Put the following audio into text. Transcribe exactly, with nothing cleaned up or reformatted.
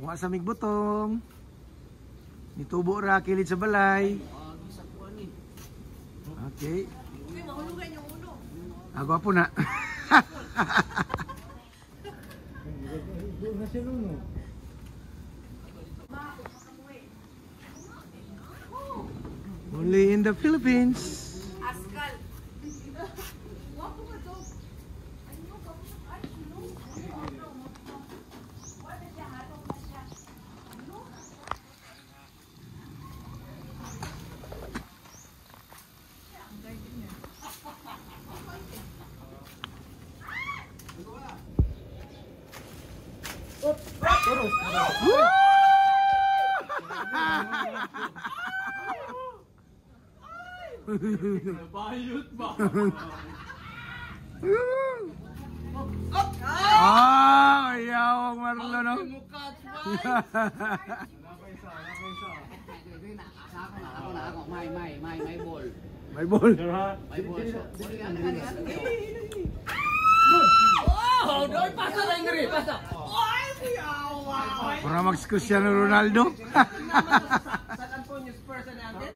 Wa sa migbutom. Nitubo ra kilid sa balay. Okay. Ako po na. Only in the Philippines. Askal. Bayot ba? Ah, ayaw ang marlo no. May may may may ball. May ball. May ball. Oh, doon pasa lang ngeri, pasa. Oy, Para mag-skusya ng Ronaldo.